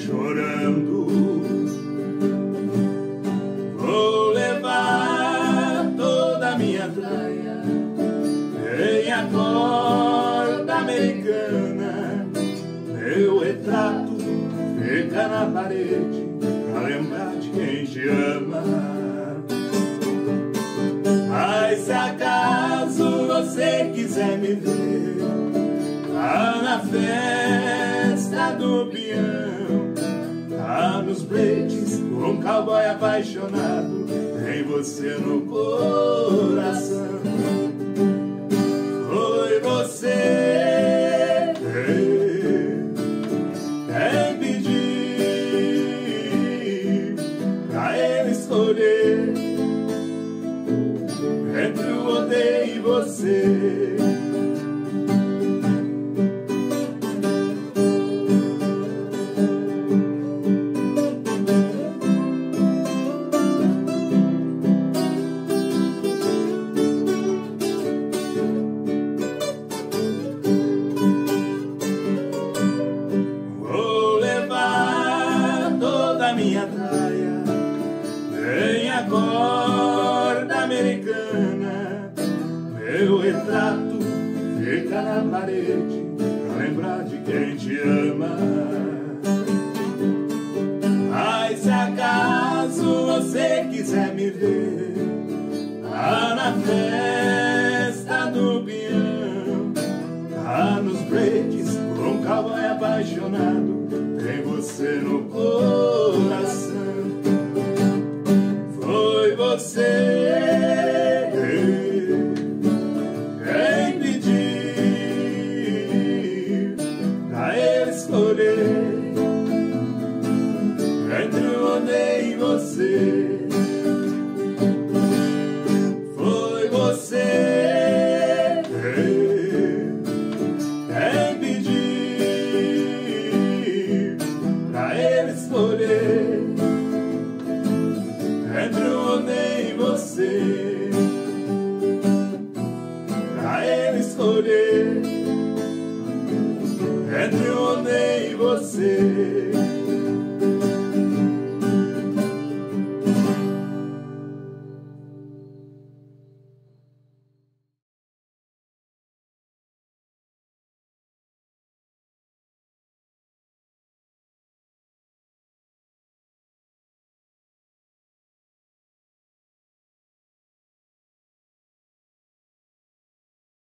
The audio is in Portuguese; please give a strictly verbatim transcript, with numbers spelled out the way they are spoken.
chorando. Vou levar toda a minha traia em a corda americana. Meu retrato fica na parede pra lembrar de quem te ama. Mas se acaso você quiser me ver lá na festa do peão, lá nos blades, um cowboy apaixonado tem você no coração. Foi você quem pedir pra ele escolher entre o odeio e você. Vou levar toda a minha traia em a corda americana. Meu retrato fica na parede pra lembrar de quem te ama. Mas se acaso você quiser me ver lá na festa do peão, lá nos blades, um cowboy apaixonado tem você no coração. Foi você quem pedir pra ele escolher entre o odeio e você. Foi você quem pedir pra ele escolher entre o odeio e você. Pra ele escolher entre o odeio e você.